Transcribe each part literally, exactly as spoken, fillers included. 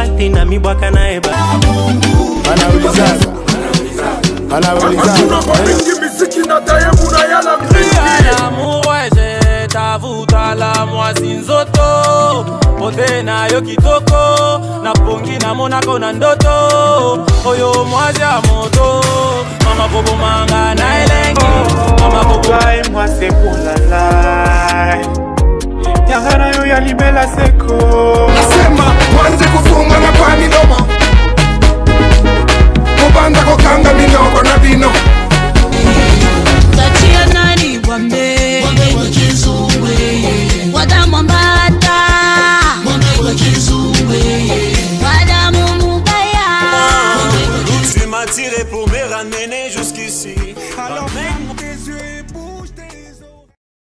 bahati na mibwaka na eba. Anaulizaza Anaulizaza L'amour ouais je t'avoue ta la moi sinzoto Pote na yo kitoko na pongi na monako na ndoto Oyo moi ya moto Mama bobo manga na elengi Mama bobo et moi c'est pour la life Yangana yo ya libela seko Nasema mwanze kufunga na kwa midomo Mubanda kokanga minoko na bino Tachia nani wame Wame wakizumwe Wadamu mbata Wame wakizumwe Wadamu mubaya Tu m'as tiré pour me ramener jusqu'ici. Alors même tes yeux et bouge tes os.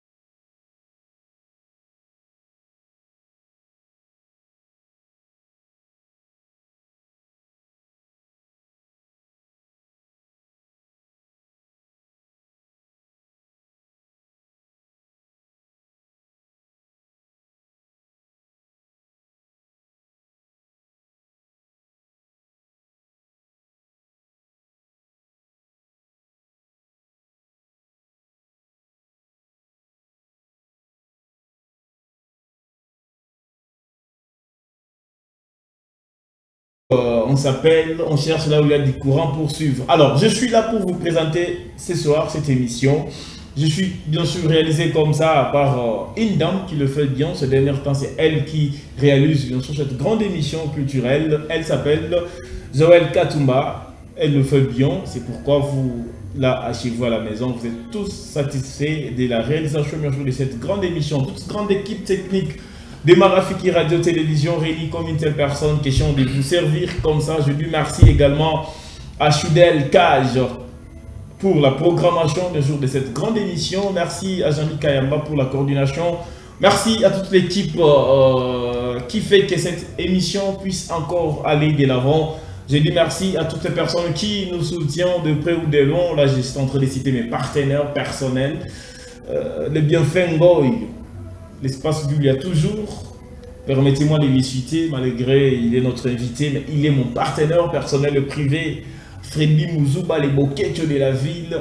Euh, on s'appelle, on cherche là où il y a du courant pour suivre. Alors, je suis là pour vous présenter ce soir cette émission. Je suis bien sûr réalisé comme ça par euh, une dame qui le fait bien. Ce dernier temps, c'est elle qui réalise bien sûr cette grande émission culturelle. Elle s'appelle Joël Katumba. Elle le fait bien. C'est pourquoi vous, là, chez vous à la maison, vous êtes tous satisfaits de la réalisation bien sûr de cette grande émission. Toute grande équipe technique de Marafiki Radio Télévision réunie comme une telle personne, question de vous servir comme ça. Je lui remercie également à Chudel Cage pour la programmation bien sûr de cette grande émission. Merci à Jean-Luc Kayamba pour la coordination. Merci à toute l'équipe euh, qui fait que cette émission puisse encore aller de l'avant. Je dis merci à toutes les personnes qui nous soutiennent de près ou de loin. Là, je suis en train de citer mes partenaires personnels. Euh, le bienfait Ngoy. L'espace Bulle, il y a toujours. Permettez-moi de lui citer, malgré il est notre invité, mais il est mon partenaire personnel privé, Freddy Mouzouba, les boquettes de la ville.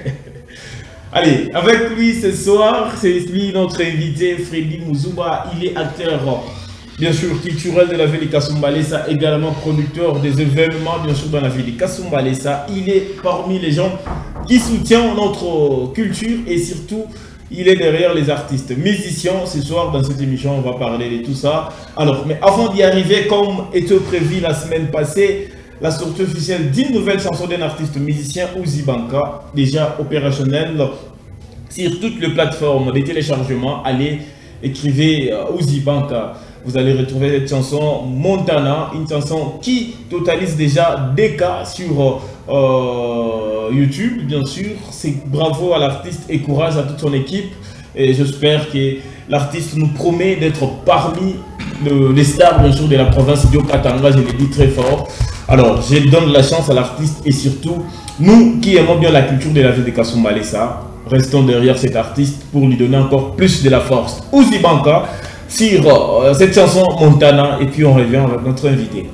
Allez, avec lui ce soir, c'est lui notre invité, Freddy Mouzouba. Il est acteur, bien sûr, culturel de la ville de Kasumbalesa, également producteur des événements, bien sûr, dans la ville de Kasumbalesa. Il est parmi les gens qui soutiennent notre culture et surtout, il est derrière les artistes musiciens. Ce soir, dans cette émission, on va parler de tout ça. Alors, mais avant d'y arriver, comme était prévu la semaine passée, la sortie officielle d'une nouvelle chanson d'un artiste musicien, Uzi Banka, déjà opérationnelle sur toutes les plateformes de téléchargement. Allez, écrivez uh, Uzi Banka. Vous allez retrouver cette chanson Montana, une chanson qui totalise déjà des cas sur euh, YouTube, bien sûr. C'est bravo à l'artiste et courage à toute son équipe. Et j'espère que l'artiste nous promet d'être parmi le, les stars, bien sûr, de la province de Katanga. Je le dis très fort. Alors, je donne la chance à l'artiste et surtout, nous qui aimons bien la culture de la ville de Kasumbalesa, restons derrière cet artiste pour lui donner encore plus de la force. Uzi Banka sur euh, cette chanson Montana et puis on revient avec notre invité.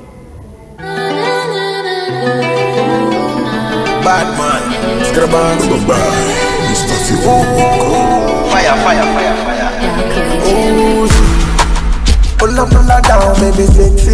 Batman, Scrabble, Mister Fire, fire, fire, fire. Oh, pull up, pull up down, baby, sexy.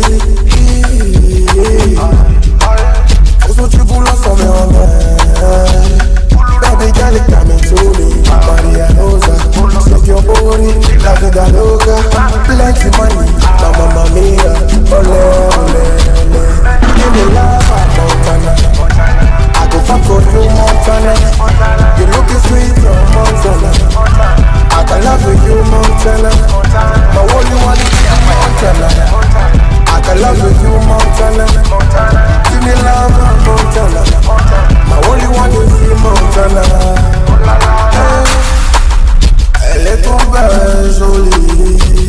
Faut que tu boules ensemble en main. Baby, girl, it's coming to me. Maria Rosa, shake your body, la vida loca. Plenty money, mamma mia. Ole, ole, ole. Give me love, Montana. I go fuck for you, Montana. You looking sweet, oh, Montana. I can love with you, Montana. But all you want is Montana. I can love with you, Montana. Give me love, Montana. My only one is Montana. Elle est trop belle, jolie.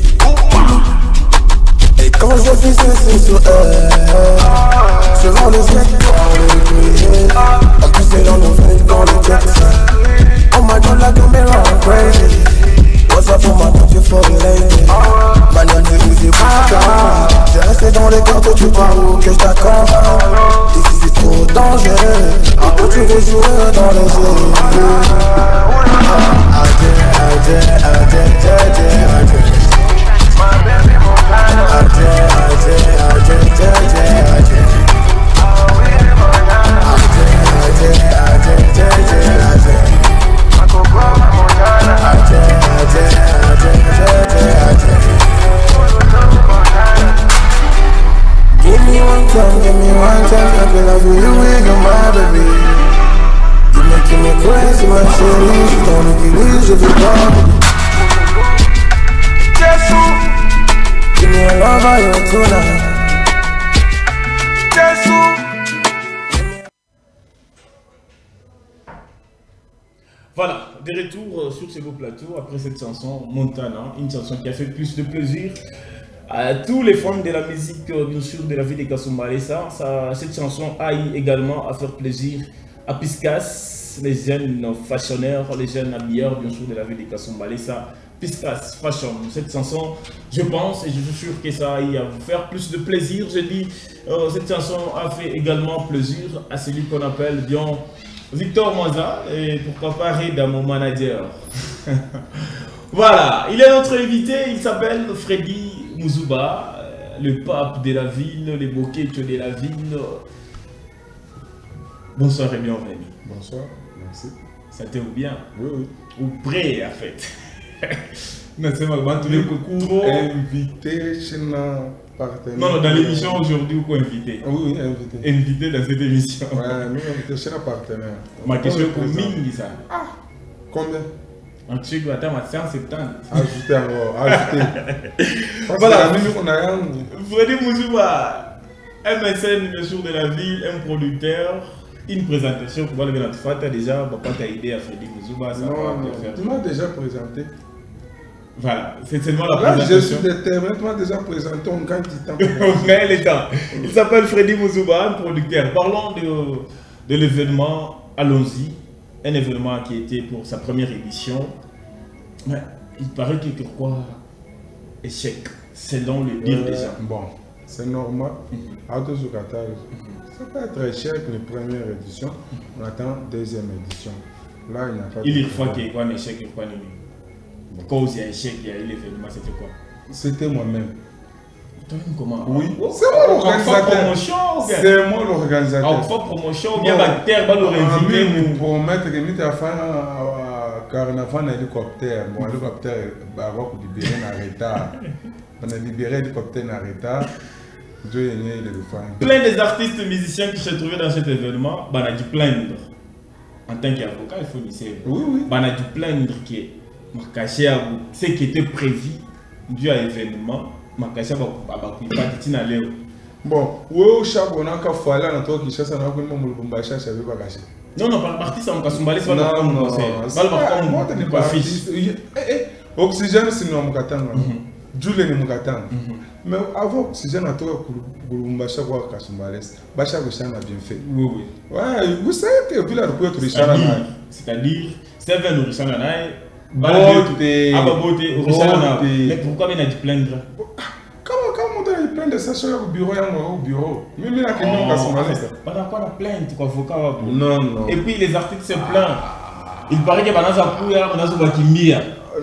Et quand je fais ceci sur elle, je vends les yeux dans le grillé. En plus c'est dans nos veines, dans le Jackson. Oh my God, like I'm around crazy. What's up for my country for the lady? Man, y'a des easy bouca. J'ai resté dans les be love you, you're my baby. You making me crazy, my chérie. Je t'en utilise, je veux pas. Give me a love, I want tonight. Voilà, de retour sur ce beau plateau après cette chanson Montana, une chanson qui a fait plus de plaisir à tous les fans de la musique, bien sûr, de la vie de Kasumbalesa. Ça, cette chanson a eu également à faire plaisir à Piscas, les jeunes fashionnaires, les jeunes habilleurs, bien sûr, de la vie de Kasumbalesa. Piscas Fashion, cette chanson, je pense et je suis sûr que ça a eu à vous faire plus de plaisir. Je dis, euh, cette chanson a fait également plaisir à celui qu'on appelle bien Victor Moza, et pourquoi pas Reda, mon manager. Voilà, il est notre invité, il s'appelle Freddy Muzuba, le pape de la ville, le boquetto de la ville. Bonsoir et bienvenue. Bonsoir, merci. Ça te va bien? Oui, oui. Ou prêt en fait. Non, c'est moi, tous les concours. Invité chez un partenaire. Non, non, dans l'émission aujourd'hui, ou quoi invité? Oui, oui, invité. Invité dans cette émission. Ouais, nous invité chez un partenaire. Ma question est pour Mingi ça. Ah, combien? En tu dois attendre cent soixante-dix. Ajoutez encore, ajoutez. Voilà. Nous, on a rien. Freddy Muzuba, un médecin bien sûr de la ville, un producteur, une présentation pour voir le bien fait déjà, papa t'a aidé à Freddy Muzuba, ça Non, va non, te faire. tu m'as déjà présenté. Voilà, c'est seulement la Là, je présentation. suis déterminé, tu m'as déjà présenté, on gagne du temps. On gagne le temps. Il s'appelle Freddy Muzuba, un producteur. Parlons de, de l'événement, allons-y. Un événement qui était pour sa première édition. Mais il paraît qu'il y a quoi échec, selon le dire des gens. Bon, c'est normal. Auto Zukatage, ça peut être échec la première édition. On attend deuxième édition. Là, il n'y a pas Il de y a fois problème. qu'il y a un échec, il y a un échec. Cause il y a échec, il y a eu l'événement, c'était quoi? C'était moi-même. Toi-même comment? Oui, Ah, c'est moi en l'organisateur. promotion ou bien? C'est moi l'organisateur. En forte promotion ou bien bactère, bah l'aurait invité Pour promettre que nous avons fait un carnaval en hélicoptère. Bon, l'hélicoptère, bah, on va libérer un retard. On a libéré l'hélicoptère en retard. Dieu est né, il est le fan. Plein des artistes musiciens qui se trouvaient dans cet événement, bah, on a dû plaindre. En tant qu'avocat, il faut le savoir. Oui, oui. Bah, on a dû plaindre que ma caché à vous, ce qui était prévu dû à l'événement, ma caché à vous, pas de aller. Bon, oui, chaque on a qu'à faire là, on a qui chasse, on a qu'à faire Lubumbashi, je savais pas cacher. Non, non, par artiste, on a Kasumbalesa, c'est pas Non, le non, conseil. c'est pas moi, tu n'es pas fiche. artiste. Eh, eh, Oxygène, c'est nous, Mukatanga. Jules est Mukatanga. Mais avant Oxygène, on a tout Lubumbashi, on a Kasumbalesa. Bacha Goshan a bien fait. Oui, oui. Ouais, vous savez que vu la recours de Richard Anay. C'est-à-dire, c'est un de Richard Anay. Beauté. Ah, bah, beauté, Richard Anay. Beauté. Mais pourquoi on a dû plaindre? Comment comment on a plein de sachets au bureau, au bureau. Même il a que nous, Kasumbalesa. Pas d'accord, la plainte, quoi, avocat. Non, non. Et puis les artistes se plaignent. Il paraît que Banasa Pouya, Banasa Bakimbia.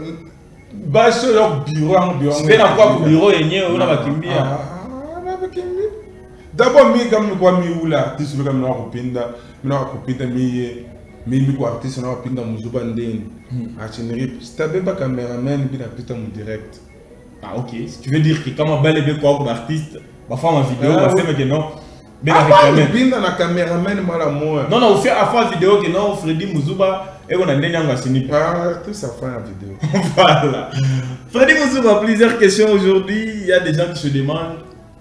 Bacha leur bureau, un bureau. C'est la quoi pour bureau et n'y a pas Bakimbia. Ah, Bakimbia. D'abord, mi comme quoi mi ou la artiste comme nous akupinda, nous akupinda mi mi mi ko artiste nous akupinda Muzuba ndeni. A chineri, c'était pas caméraman bi na pita mu direct. Ah ok, si tu veux dire que quand on bel et bien quoi comme artiste, va faire ma vidéo, Ah, va oui. faire que non. Ben Ah, avec bah, la main. binda na caméraman mala moi. Non non, on fait à faire vidéo que non, Freddy Muzuba et on a des gens qui sont Ah, tout ça fait la vidéo. Voilà. Freddy Muzuba, plusieurs questions aujourd'hui. Il y a des gens qui se demandent,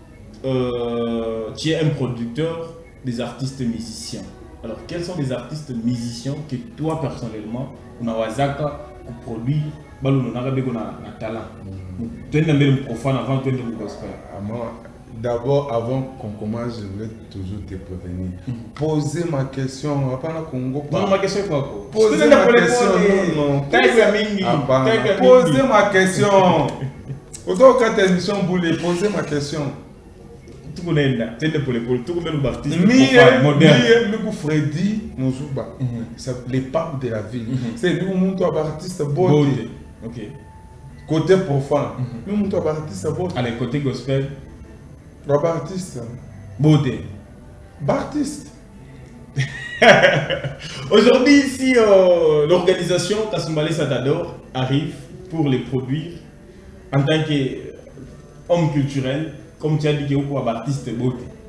euh, tu es un producteur des artistes musiciens. Alors, quels sont les artistes musiciens que toi, personnellement, on a wazaka pour produire, bah, on a un talent. Tu es un profane avant que tu aies un gospel. Ah, moi, d'abord, avant qu'on commence, je voulais toujours te prévenir. Poser ma question, on va pas la Congo. Non, ma question est quoi? quoi? Poser Je te ma donne la question, réponse, non, non. Taïga Mingi. Ah, bah, Taïga Posez Mingi. ma question. Autant qu'à ta émission boulée, posez ma question. Tout le monde est là. Tu es pour l'épaule. Tout le monde est artiste Mi profane, moderne. mi Freddy Muzuba, c'est les papes de la ville. C'est lui mon toi artiste beau. Beauté. Ok. Côté profane. Lui mon toi artiste beau. Allez, côté gospel, Rob artiste. beauté. Baptiste. Aujourd'hui, si euh, l'organisation Kasumbalesa Tador arrive pour les produire en tant qu'homme culturel, comme tu as dit que vous êtes artiste beauté,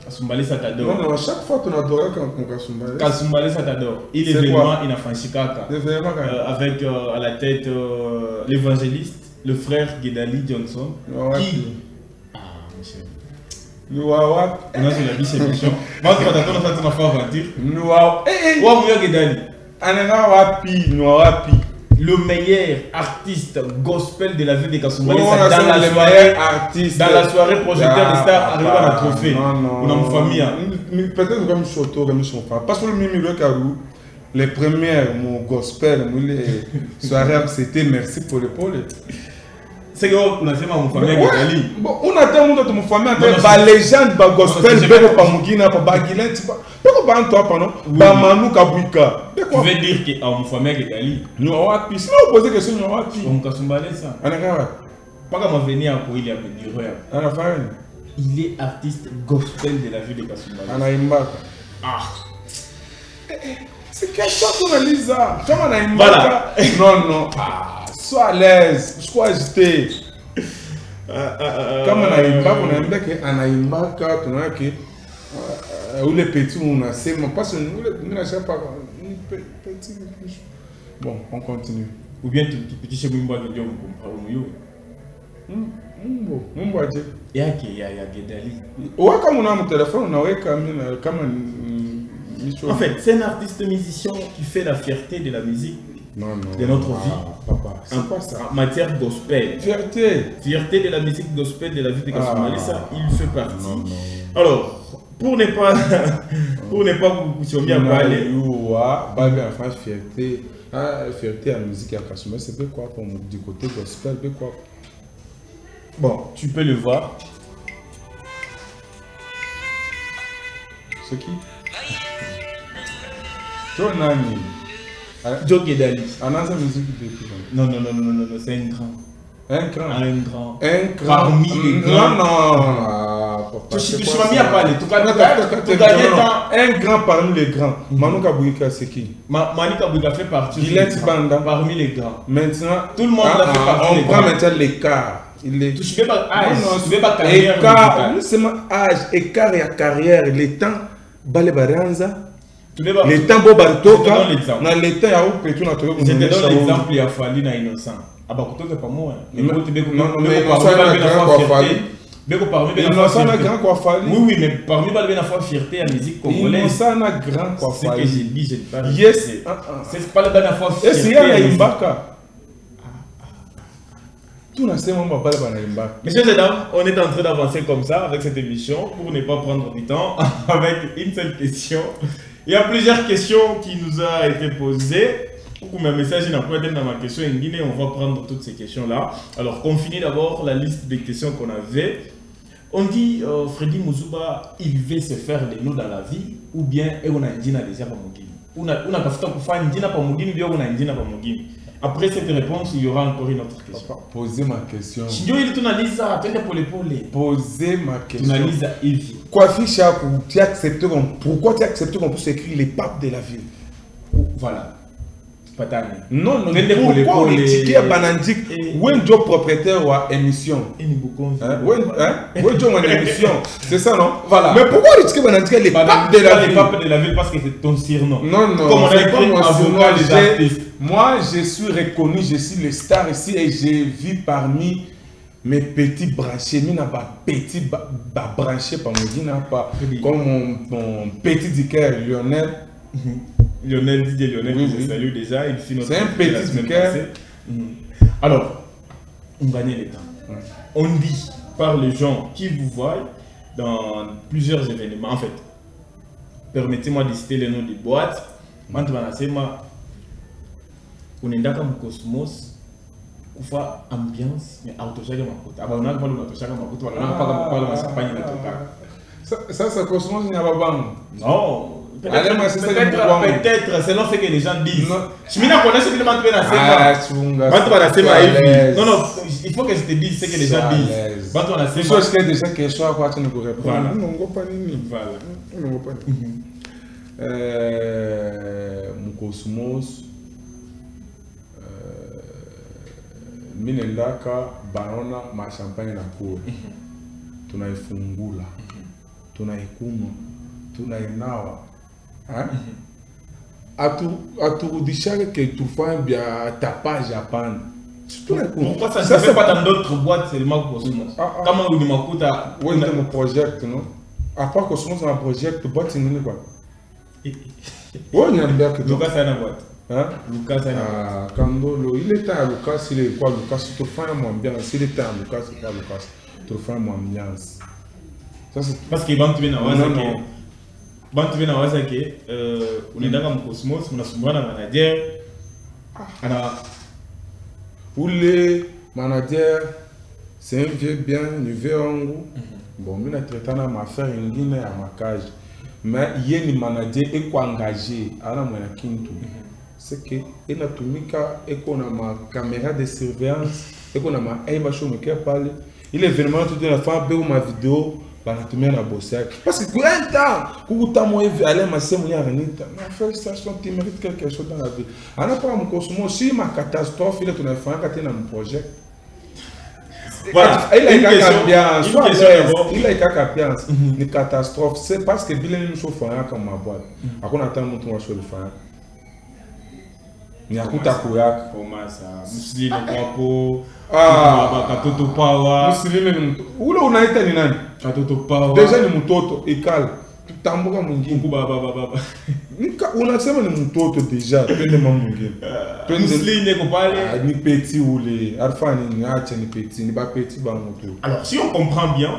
Kasumbalé, ça t'adore. Non, non, à chaque fois, tu adorais quand on Kasumbalé. Kasumbalé, ça t'adore. Il est C'est vraiment quoi? il a franchi Kaka. L'événement, quand même. Euh, avec euh, à la tête euh, l'évangéliste, le frère Guedali Johnson. Ouais, qui. ouais. Ah, monsieur. Le Wawa. On a sur la biche émission. Moi, je t'attends dans cette aventure. Le Wawa. Eh, eh. Wa Mouya Guedali. Anena Wapi, Wapi. Le meilleur artiste gospel de la ville de Kasumbalé, Oh, c'est dans la les soirée. meilleurs artistes. Dans la soirée projecteur Ah, des stars, arrivé à la ah, trophée. Non, non. On a une famille. Hein. Peut-être comme Choto, comme son frère. Parce que le Mimi le Karou, les premières, mon gospel, les soirées, c'était merci pour l'épaule. C'est que on a fait ma famille Ouais. Guedali. Bon, on attend mon autre famille, Non, non, on a légende, ba gospel, Non, c'est- beko pa mugina, pa bagilin, tu vois. Beko pa antoa, pardon. Ba manou kabuika. Tu veux dire que à mon famille Guedali, Nous avons appris. Sinon, on pose question, nous avons appris. on Kasumbalé ça. On a quand Pas comme venir pour il y a des héros. On a fait. Il est artiste gospel de la ville de Kasumbalé. On a Imbaka. Ah. C'est quelque chose qu'on a lu ça. Comme on a Imbaka. Voilà. Non, non. Ah, sois à l'aise. Sois agité. Comme on a Imbaka, on a Imbaka, on a Imbaka, on a que. Où les petits, on a c'est mon parce que nous, nous n'achètons pas. Petit. Bon, on continue. Ou bien tu petit chez Mumba de Diom comme Mumba. Mumbo, Mumbo a dit. Il y a il y a Guedali. Ouais, comme on a mon téléphone, on a quand même comme un. En fait, c'est un artiste musicien qui fait la fierté de la musique non, non, de notre ah, vie. Papa, c'est En, pas ça. en matière gospel. Fierté. Fierté de la musique gospel de la ville de Kasumbalé, Ah. ça, il fait partie. Non, non. Alors, pour ne pas pour ne pas vous soumettre à parler. Ouah, Babi a fait fierté. Ah, fierté à la musique à Kasumbalé, c'est quoi pour moi du côté gospel, c'est quoi? Bon, tu peux le voir. C'est qui? John Nani. Joe Guedali. En ancien musique depuis. Non, non, non, non, non, non, c'est un grand. Un grand. Un grand. Un grand. Parmi les grands. Non, non. Ah, papa, Tu c'est tu pas m'as mis ça. à parler. Tu Attends, attends, vas attends, tu gagner non, non. temps. Un grand parmi les grands. Manu Kabouika, c'est qui? Ma- Mani Kabouika fait partie Guylaine des grands, Tibanda. parmi les grands. Maintenant, Tout le monde ah, l'a fait ah, partie des on prend grands. maintenant l'écart. Il est. Tu ne veux pas âge, Non, non, tu veux pas carrière écart, musicale. non seulement âge, écart et carrière, les temps, Bale Baranza, Tu veux pas- les temps Bobartoka, Je te donne l'exemple. dans les temps, il y a où Pétou n'a trouvé Je te donne l'exemple, il y a Fali na innocent. Ah bah, c'est pas moi. Mais Non, vous, tu veux non, non, mais parmi Innocent, la il y a grand fois quoi, fierté. Beko parmi la fois Innocent n'a fierté. grand quoi Fali. Oui, oui, mais parmi la fois fierté à la musique congolaise. Innocent n'a grand quoi C'est ce que j'ai Fali. dit, je ne pas Yes. répéter. Ah, ah. C'est pas la dernière fois Et c'est fierté y a à la la musique. Imbaka. Tout n'a pas moment Bale Baranza. Messieurs et dames, on est en train d'avancer comme ça avec cette émission pour ne pas prendre du temps avec une seule question. Il y a plusieurs questions qui nous ont été posées. Pour mes messages n'a pas été dans ma question en Guinée, on va prendre toutes ces questions-là. Alors, qu'on finit d'abord la liste des questions qu'on avait. On dit, euh, Freddy Mouzouba, il veut se faire les noms dans la vie, ou bien et on a un dîner déjà pour Mugini. On a on a fait un dîner pour Mugini, bien on a un dîner pour Mugini. Après cette réponse, il y aura encore une autre question. Posez ma question. Si il est analyse ça, tu es pour l'épaule. Posez ma Tu question. analyses Evie. Quoi, Fichakou, tu acceptes qu'on. Pourquoi tu acceptes qu'on puisse écrire les papes de la ville? Voilà. Patane. Non, non, Vende pour les- pourquoi pour on les- est ticket banandique? Et- Où est job propriétaire ou à émission? Et nous beaucoup. Hein? Où est hein? Où est job en émission? C'est ça, non? Voilà. Mais pourquoi on est ticket banandique les papes de la les ville? papes de la ville parce que c'est ton surnom. Non, non, Comme on a c'est écrit pas mon avocat surnom, des j'ai- artistes. moi, je suis reconnu, je suis le star ici et je vis parmi mes petits branchés. Je n'ai pas petit ba- ba- branché par moi, je n'ai pas Oui. comme mon, mon petit dicker Lionel. Lionel, Didier Lionel, Oui, que je oui. salue déjà, il fit notre C'est un invité la petit semaine cœur. passée. Mhm. Alors, on gagne le temps. On dit par les gens qui vous voient dans plusieurs événements. En fait, permettez-moi de citer les noms des boîtes. Mantu banasema unaendaka mcosmos kufa ambiance mais autoshaka makuta abana pale unatoshaka makuta wanaona paka pale masapanya natoka. Ça, ça, ça correspond à Nababang. Non. Allez, moi, c'est ça, Peut-être, le pouvoir. peut-être, selon ce que les gens disent. Non. Je me connais ce que les gens disent. Ah, Tchunga. Bantu banasema sois à hivi. l'aise. Non, non, il faut que je te dise ce que les Sois gens à disent. l'aise. Bantu Tu banasema. sais que déjà question à quoi tu ne peux répondre. Voilà. Non, on pas ni. Voilà. Non, on pas ni. Euh, Mukosmos, euh, Minendaka, Barona, ma champagne na cour. Tunaifungula. tunaikunywa, tunainawa. Aturudishake que tufanye bia tapage hapana. Pourquoi ça ne se fait pas dans d'autres boîtes seulement Cosmos? Kama ulimakuta wewe ndio mon project no? À part Cosmos na project boîte ngine kwa. Wewe niambia que Lucas ana boîte. Hein? Lucas ana. Ah, Kandolo, il était à Lucas, il est quoi Lucas, tu fais un ambiance, il était à Lucas, c'est pas Lucas. Tu fais un ambiance. Ça c'est parce que bantu bina waza non, ke non. bantu bina waza ke euh unaendaka mu Cosmos mnasumbana na manager ana ou les managers, c'est un vieux bien, un vieux angu. Bon, je suis traité dans ma affaire, je suis à ma cage. Mais il y a un manager qui est engagé à la moindre quinto. C'est que il a tout mis et qu'on a ma caméra de surveillance et qu'on a ma aïe show qui parle. Il est vraiment tout de la fin ou ma vidéo par la tournée à bosser. Parce que combien de temps pour ta moi aller ma sœur moi Anita. Mais félicitations, tu mérites quelque chose dans la vie. On a pas mon Cosmos si ma catastrophe il est tout à fait quand dans mon projet. Voilà, il a une ambiance, il a une ambiance, une catastrophe. C'est parce que Bill nous chauffe comme ma boîte. Après on attend mon tour sur le faire. Nyakuta kuyak. Comment ça? Muslim kwapo. Ah, katoto power. Muslim ule unaita ni nani? Katoto power. Deja ni mtoto ikal. Tutambuka mwingine. Baba baba. Nika unasema ni mtoto deja, twende mambo mwingine. Muslim ne kopale. Ni petit ule. Alpha ni acha ni petit, ni ba petit ba moto. Alors si on comprend bien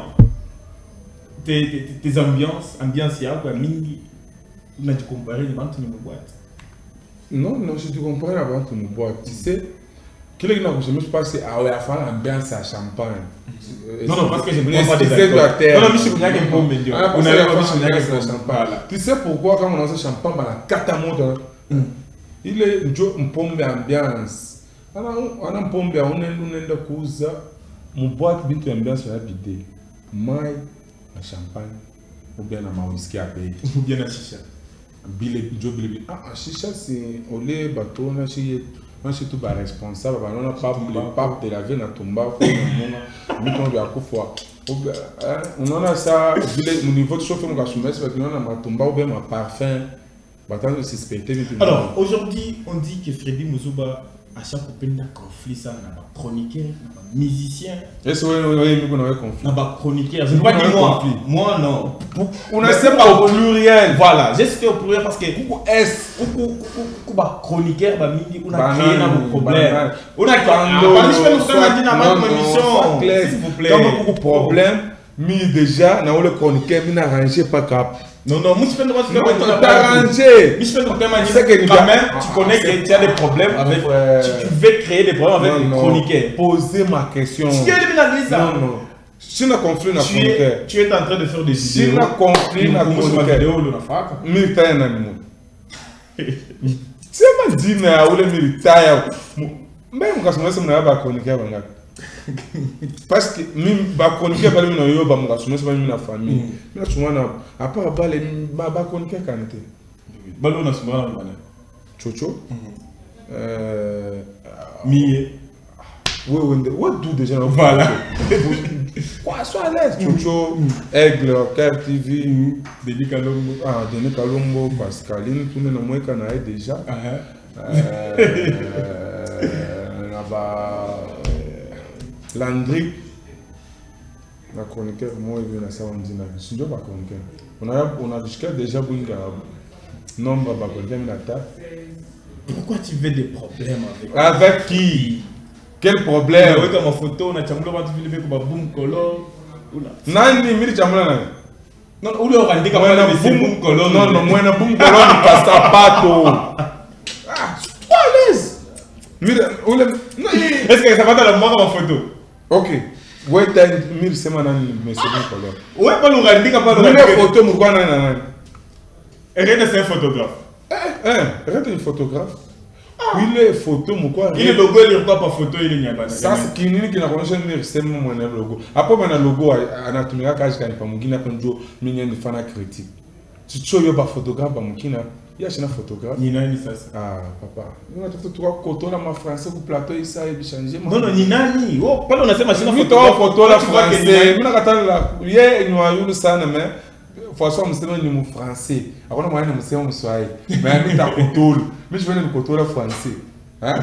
tes tes, tes ambiances, ambiance ya kwa mingi on a dû comparer les bantu ni boîte. Non, non, je te comprends avant que nous boire. Tu sais, quel est le que je me suis passé à faire l'ambiance à champagne. Non, non, parce que je ne comprends pas des accords. Non, non, mais je suis un peu médium. On a eu champagne. Tu sais pourquoi quand on a ce champagne, on a quatre mots. Il est un pomme d'ambiance. On a un pomme d'ambiance, on a une cause. Mon boîte bite l'ambiance sur la bidée. Maille, un champagne, ou bien un whisky à payer. Ou bien un chicha. Bile job bile ah chicha c'est olé bateau na chi na chi tout ba responsable ba non pas le pape de la vie na tomba ko na mona mi to ya ko fo on a ça bile au niveau de chauffe mon gasumès parce que non na tomba ou bien ma parfum ba tant de suspecter. Alors aujourd'hui on dit que Freddy Muzuba à chaque copine d'un conflit ça n'a pas chroniqueur, n'a pas musicien. Est-ce que oui oui nous on a conflit. N'a pas chroniqueur, je ne pas dire moi. Moi non. On a c'est pas au pluriel. Voilà, j'ai cité au pluriel parce que coucou S, coucou coucou ba chroniqueur ba mingi on a créé un problème. On a quand je fais nous faire dire dans ma émission. S'il vous plaît. Comme beaucoup problème, mi déjà na le chroniqueur mi na arrangé pas cap. Non, non, moi je fais droit de faire arranger. Je fais droit de faire quand même, tu connais que tu as des problèmes avec. Tu veux créer des problèmes avec les chroniqueurs. Posez ma question. Tu es éliminé ça. Non, non. Si on a conflit, on a chroniqueur. Tu es en train de faire des vidéos. Si on a conflit, on a chroniqueur. Militaire, on a mis. C'est ma dit, mais on a militaire. Même quand on a un chroniqueur, on a. Parce que même ba chroniqueur ba mina yo ba mga suno ba mina famille mina sumana à part ba le ba ba chroniqueur kanete ba lo na sumana bana chocho euh mi oui oui what do déjà voilà quoi soit à l'aise chocho aigle Cap T V Denis Kalombo ah Denis Kalombo Pascaline tout na moi kana déjà euh na ba Landry, la chroniqueur, moi, il vient à ça, on dit, c'est pas chroniqueur. On a, on a jusqu'à déjà Bunga, nombre de chroniqueurs, mais la pourquoi tu veux des problèmes avec Avec qui? Quel problème? Oui, comme en photo, on a chamboulé, on a filmé comme un boom color. Nani, mille chamboulé, non, ou le rendez comme un boom color. Non, non, moi, un boom color, il passe à pato. Ah, pas à l'aise. Est-ce que ça va dans la mort en photo? Ok. Ouais, t'as mille semaines, mais c'est bon color. Ouais, pas le rendu, pas le rendu. Une photo, mon quoi, nan. Et rien c'est un photographe. Eh, eh, regarde une photographe. Il est photo, mon quoi. Il est logo, il est pas par photo, il est n'y ça, c'est qui n'est qui n'a pas connu, c'est mon logo. Après, mon logo, anatomie, quand je gagne pas mon guina, quand je m'y une fan critique. Si tu es pas photographe, mon guina. Il y a un photographe. Nina ni ça. Ah, papa. On a tout trois coton là, ma français, pour plateau, il s'est changé. Non, non, Nina ni. Oh, pas on a fait machine photo. Photo là, français. On a gâté là. Il y a une noyau de ça, mais façon je me suis français. Après moi je me suis en Swahili. Mais je suis Kotol. Mais je viens de Kotol français. Hein?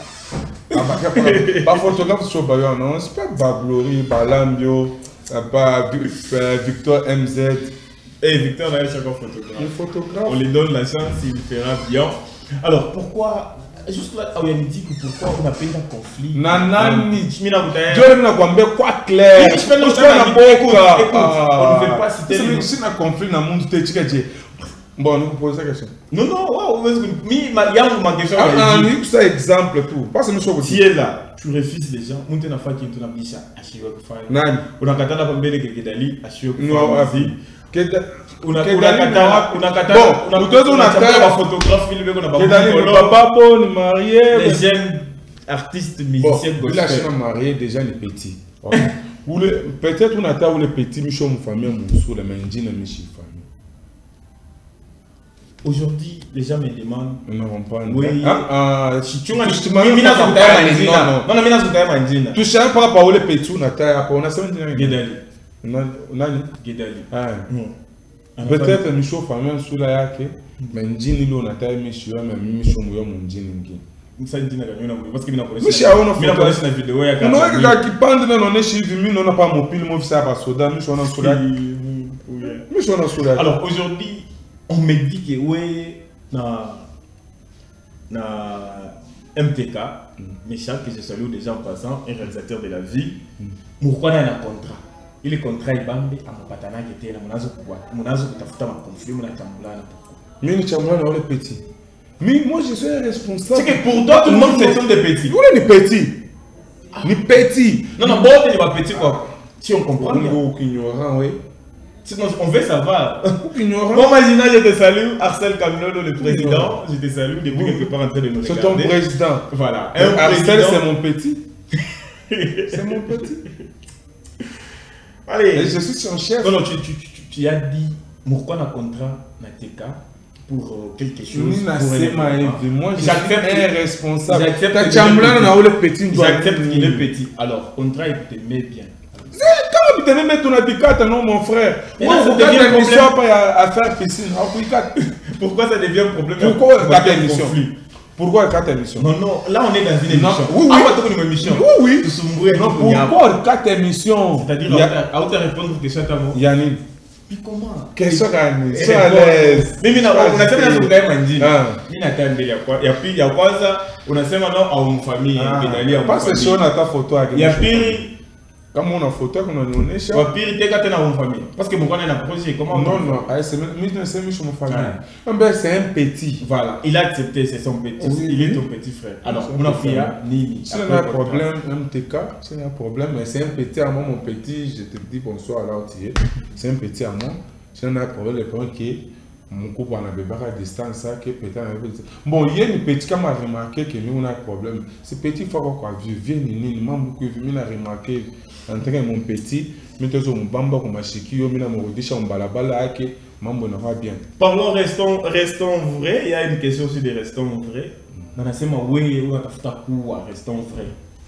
Pas photographe sur Bayon, non, c'est pas Bablori, Balambio, pas Victor M Z. Eh, Victor n'a chaque photographe. Un photographe. On lui donne la chance, il fera bien. Alors, pourquoi, juste là, on dit que pourquoi on a peine d'un conflit. Nanani. Je m'en ai Je ne sais pas quoi clair. Je ne sais pas. On ne veut pas citer. Si on a un conflit dans le monde, tu te dis. Bon, nous posons la question. Non, non, il y a ma question. Ah, nous ça exemple tout. Pas ce que tu es là, tu refuses les gens. On te n'a pas qui te n'a pas dit à Chiok Fan. Nani. On a katana pas belle que Kedali à Chiok Fan. Non, Kedali. On a katana, on a katana. Bon, nous tous on a un photographe filmé qu'on a pas. Kedali, le papa bon marié. Les jeunes artistes musiciens gospel. Là, je suis marié déjà les petits. Peut-être on a ta ou les petits Michel mon famille mon sous la main dîne Michel famille. Aujourd'hui, les gens me demandent. Non, on pas. Oui. Ah, si tu m'as dit, tu m'as dit, non, non, mais là, tu m'as dit. Tu sais pas par où les petits on a ta, après on a ça. Gedali. Nani? Gedali. Ah. Peut-être Michel famille sous la yake, mais dîne lo na ta Michel, mais Michel moyo mon dîne ngi. Ça dit na kanyo parce que mina connais. Michel on a mina connais na vidéo ya. Non, que qui pande na non chez lui, non pas mon pile, mon ça pas soda, Michel on a soda. Michel on a soda. Alors aujourd'hui on me dit que oui, na, na M T K, mm. Michel, que je salue déjà en passant, un réalisateur de la vie, pourquoi mm. il y a un contrat? Il est contrat, il bambe, à mon patana qui était là, mon azo pouvoir, mon azo qui t'a foutu ma conflit, mon chamboulana pourquoi? Mais le chamboulana, on est petit. Mais moi, je suis responsable. C'est que pour toi, tout le monde, c'est des petits. Oui, les petits. Les petits. Non, non, bon, il va petit quoi. Si on comprend. On est ignorant, oui. Sinon, on veut savoir. Bon, Magina, je te salue. Arsène Kamlolo, le président. Je te salue depuis quelque part en train de nous regarder. C'est ton président. Voilà. Arsène, c'est mon petit. C'est mon petit. Allez. Et je suis son chef. Non, non, tu, tu, tu, tu as dit pourquoi on a contrat na T K pour euh, quelque chose. Moi, j'accepte un responsable. J'accepte qu'il est petit. Alors, contrat, il te met bien. Comment tu te mets ton habicate, non, mon frère? Moi, je regarde la mission à faire piscine. Pourquoi ça devient un problème? Pourquoi quatre émissions? Pourquoi quatre émissions? Non, non, là on est dans une émission. Oui, oui. Ah, on est une émission. Oui, oui. Non, pourquoi quatre émissions? C'est-à-dire, à vous répondre aux questions à vous. Yannick. Puis comment? Question Yannick. Sois à l'aise. Mais on a fait un truc à Mandine. Il a fait un quoi? Il y a quoi ça? On a fait maintenant à une famille. Pas c'est sûr, on a ta photo. Il y a pire. Comme on a photo qu'on a donné ça. Au pire, tu es gâté dans une famille. Parce que pourquoi on a un projet? Comment? Non, non, c'est mis sur mon famille. C'est un petit. Voilà, il a accepté, c'est son petit. Il est ton petit frère. Alors, on a fait un Nini. Si on a un problème, M T K, si on a un problème, mais c'est un petit à moi, mon petit, je te dis bonsoir alors tu es. C'est un petit à moi. Si on a un problème, le point qui est. Mon couple en avait pas à distance, ça, que peut-être. Bon, il y a une petite qui m'a remarqué que nous on a un problème. Ce petit, il faut quoi, vieux, vieux, nini, il m'a beaucoup vu, il a remarqué. En tant que mon petit, mais tu as mon bamba comme un chiquio, mais mon rodicha, mon balabala, que mambo n'a pas bien. Parlons, restons, restons vrais. Il y a une question aussi des restons vrais. Dans la semaine, oui, on a fait un coup à restons vrais.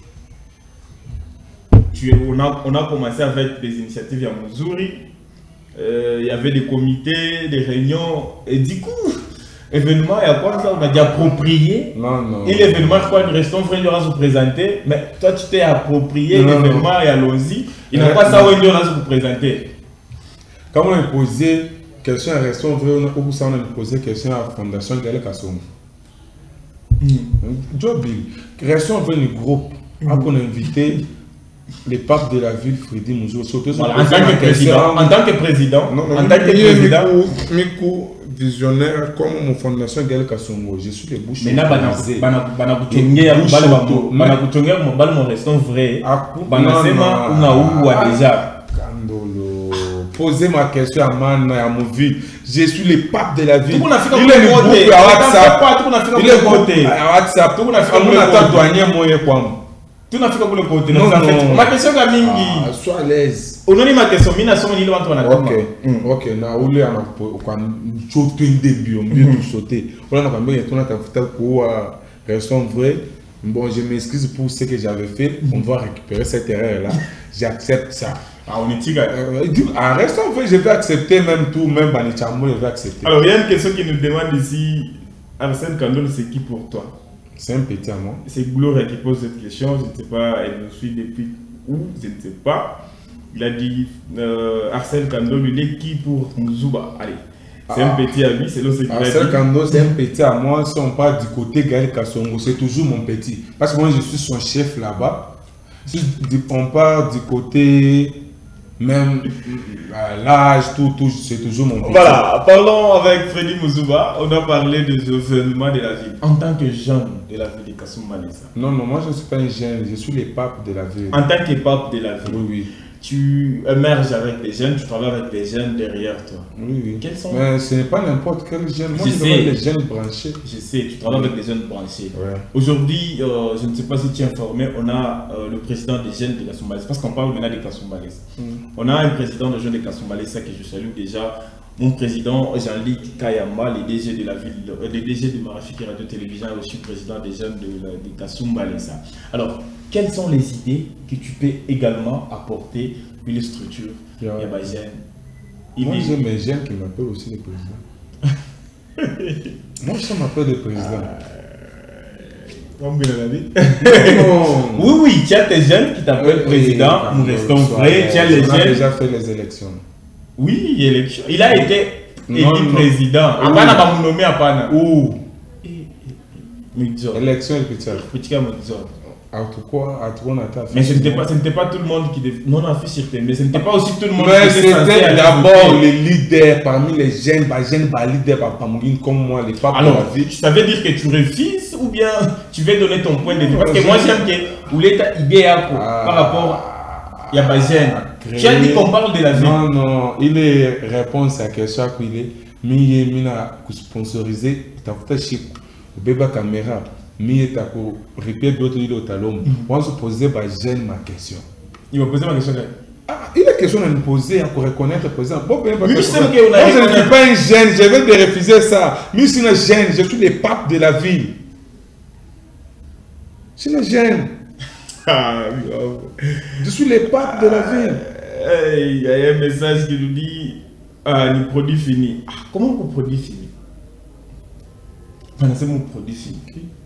On a, on a commencé avec des initiatives à Missouri. Euh, il y avait des comités, des réunions, et du coup, événement, il y a quoi ça? On a dit approprié. Non, non. Et l'événement, je crois, une restons vrais, il y aura se présenter. Mais toi, tu t'es approprié l'événement et allons-y. Il n'y a pas ça où il y aura se présenter. Quand on a posé question à restons vrais, on a ça, on a posé question à la Fondation Gaël Kassoum. Job, restons vrais, le groupe, on a invité les papes de la ville, Freddy Mouzou, surtout voilà, en, tant que président, en tant que président, non, non, en tant que président, Miku visionnaire comme mon fondation Gaël Kassongo, je suis les bouches. Mais là, banakutongia banakutongia mobile mon restant vrai. Banasema una ou déjà. Kandolo. Posez ma question à Mana à mon ville. Je suis le pape de la ville. Tout le monde a fait il est le groupe à WhatsApp. Tout le monde a fait il est le groupe à WhatsApp. Tout le monde a fait comme on douanier moyen quoi. Tu n'as fait que pour le côté. Non, non. Ma question est mingi. Ah, sois à l'aise. On a ma question. Mina son il va entrer en Ok. Ok. Na oule ana kwa chote ndembi on bien tout sauter. On a quand même tout na tafuta kwa restons vrai. Bon, je m'excuse pour ce que j'avais fait. On va récupérer cette erreur là. J'accepte ça. Ah, on est tigre. Euh, il dit, ah, reste en fait, je vais accepter même tout, même Banichambo, je vais accepter. Alors, il y a une question qui nous demande ici, Arsène Kandol, c'est qui pour toi? C'est un petit à moi. C'est Gloria qui pose cette question, je ne sais pas, elle nous suit depuis où, je ne sais pas. Il a dit, euh, Arsène Kandol, il est qui pour Mouzuba? Allez, c'est Ah. un petit à lui, c'est l'autre qui l'a dit. Arsène Kandol, c'est un petit à moi. Si on parle du côté Gaël Kassongo, c'est toujours mon petit. Parce que moi, je suis son chef là-bas. Si on part du côté, même euh, l'âge, tout, tout c'est toujours mon petit. Voilà, parlons avec Freddy Mouzuba. On a parlé des événements de la ville. En tant que jeune de la ville de Kasumbalesa. Non, non, moi je ne suis pas un jeune, je suis le pape de la ville. En tant que pape de la ville. Oui, oui. Tu émerges avec des jeunes, tu travailles avec des jeunes derrière toi. Oui, oui. Quels sont... Mais ce n'est pas n'importe quel jeune. Moi, Je je sais. demande les jeunes branchés. Je sais, tu travailles avec des jeunes branchés. Ouais. Aujourd'hui, euh, je ne sais pas si tu es informé, on a euh, le président des jeunes de Kasumbalesa, parce qu'on parle maintenant de Kasumbalesa. Mm. On a un président des jeunes de Kasumbalesa que je salue déjà. Mon président Jean-Luc Kayamba, le D G de la ville, le D G de Marafiki Radio-Télévision, est aussi président des jeunes de, de Kasumbalesa. Alors, quelles sont les idées que tu peux également apporter pour les structures? Il y a des jeunes. Moi, j'ai mes jeunes qui m'appellent aussi le président. Moi, je m'appelle le président. Non. Oui, oui, tu as tes jeunes qui t'appellent oui, président. Oui, nous restons vrais. Tu as les jeunes. On a déjà fait les élections. Oui, élection. Il a été élu président. Apana va me nommer Apana. Où? Élection. Élection et petit. Petit Moudzo. Mais ce n'était pas, pas tout le monde qui devait. Non, on sur mais ce n'était pas aussi tout le monde mais qui devait. Mais c'était d'abord les leaders, parmi les jeunes, bah, jeunes bah, leaders bah, comme moi, les papes. Alors, ça veut dire que tu refuses ou bien tu veux donner ton point de vue? Parce que moi, j'aime que. Ou l'état idée par rapport. Il y a pas jeune. Tu as dit qu'on parle de la vie. Non, non, il est réponse à question qu'il est. Mais il a sponsorisé. Tu as fait chez Beba Caméra. Mais tu as répété d'autres idées au talon. On se posait ma question. Il m'a posé ma question. Ah, il a question à nous poser pour reconnaître le président. Bon, ben, oui, je sais que on a. Moi, je ne suis pas un jeune, je vais refuser ça. Mais je suis un jeune, je suis le pape de la ville. Je suis un jeune. Ah, je suis le pape de la ville. Il y a un message qui nous dit ah, le produit fini. Ah, comment le produit fini? C'est mon produit fini.